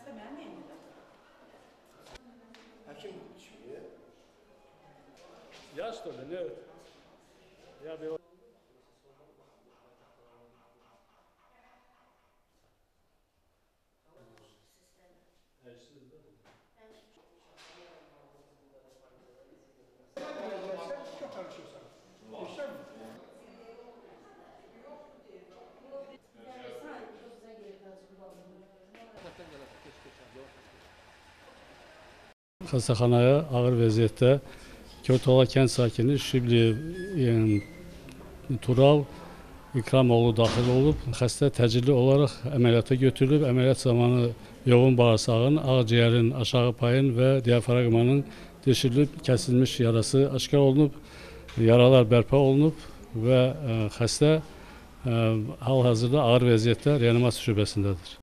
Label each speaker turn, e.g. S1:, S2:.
S1: xəstələməyə nə edir?
S2: Həkim düşmüyor.
S3: Ya что ли, нет? Я бы...
S2: Çok çalışıyorsan. İşte mi?
S3: Xəstəxanaya ağır vəziyyətdə Körtola kənd sakini Şibliyev Tural İkramoğlu daxil olub. Xəstə təcili olaraq əməliyyata götürülüb. Əməliyyat zamanı yoğun bağırsağın, ağciyərin aşağı payın və diafragmanın deşirilib, kəsilmiş yarası aşkar olunub. Yaralar bərpa olunub və xəstə hal-hazırda ağır vəziyyətdə reanimasiya şöbəsindədir.